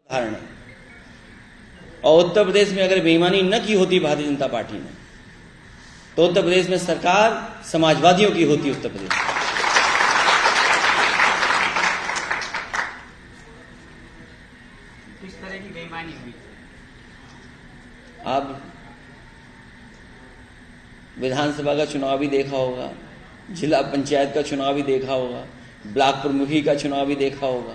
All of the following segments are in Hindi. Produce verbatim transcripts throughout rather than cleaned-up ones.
उदाहरण है। और उत्तर प्रदेश में अगर बेईमानी न की होती भारतीय जनता पार्टी ने, तो उत्तर प्रदेश में सरकार समाजवादियों की होती। उत्तर प्रदेश किस तरह की बेईमानी हुई? आप विधानसभा का चुनाव भी देखा होगा, जिला पंचायत का चुनाव भी देखा होगा, ब्लॉक प्रमुखी का चुनाव भी देखा होगा।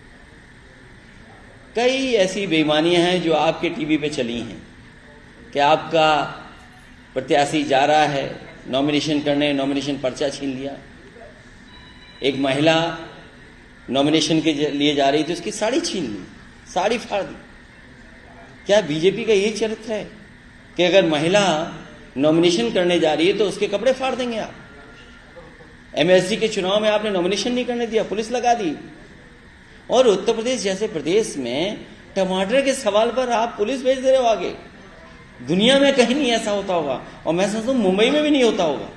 कई ऐसी बेईमानियां हैं जो आपके टीवी पे चली हैं कि आपका प्रत्याशी जा रहा है नॉमिनेशन करने, नॉमिनेशन पर्चा छीन लिया। एक महिला नॉमिनेशन के लिए जा रही थी, उसकी साड़ी छीन ली, साड़ी फाड़ दी। क्या बीजेपी का यही चरित्र है कि अगर महिला नॉमिनेशन करने जा रही है तो उसके कपड़े फाड़ देंगे आप? एमएससी के चुनाव में आपने नॉमिनेशन नहीं करने दिया, पुलिस लगा दी। और उत्तर प्रदेश जैसे प्रदेश में टमाटर के सवाल पर आप पुलिस भेज दे रहे हो आगे। दुनिया में कहीं नहीं ऐसा होता होगा, और मैं समझता हूं मुंबई में भी नहीं होता होगा।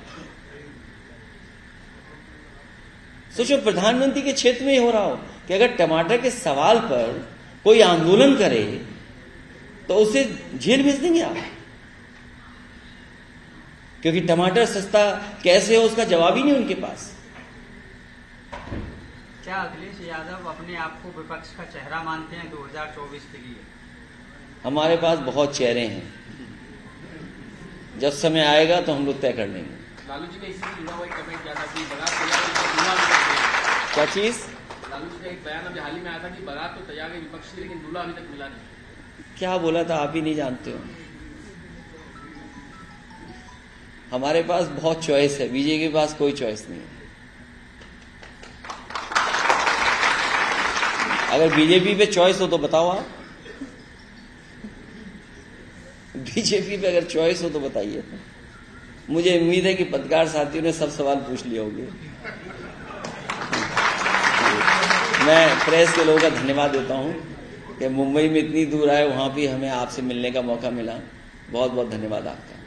सोचो प्रधानमंत्री के क्षेत्र में ही हो रहा हो कि अगर टमाटर के सवाल पर कोई आंदोलन करे तो उसे जेल भेज देंगे आप, क्योंकि टमाटर सस्ता कैसे हो उसका जवाब ही नहीं उनके पास। क्या अखिलेश यादव अपने आप को विपक्ष का चेहरा मानते हैं दो हज़ार चौबीस के लिए? हमारे पास बहुत चेहरे हैं, जब समय आएगा तो हम लोग तय कर लेंगे। लालू जी का इससे जुड़ा हुआ एक कमेंट किया था कि बारात तैयार, क्या चीज? लालू जी का एक बयान अभी हाल ही में आया था कि बारात तो तैयार है विपक्ष की, लेकिन दूल्हा अभी तक मिला नहीं। क्या बोला था आप ही नहीं जानते हो? हमारे पास बहुत चॉइस है, बीजेपी के पास कोई चॉइस नहीं है। अगर बीजेपी पे चॉइस हो तो बताओ आप, बीजेपी पे अगर चॉइस हो तो बताइए। मुझे उम्मीद है कि पत्रकार साथियों ने सब सवाल पूछ लिए होंगे। मैं प्रेस के लोगों का धन्यवाद देता हूं कि मुंबई में इतनी दूर आए, वहां भी हमें आपसे मिलने का मौका मिला। बहुत बहुत धन्यवाद आपका।